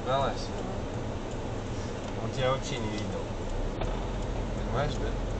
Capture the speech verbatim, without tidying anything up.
испугалась. Он тебя вообще не видел. Понимаешь, да?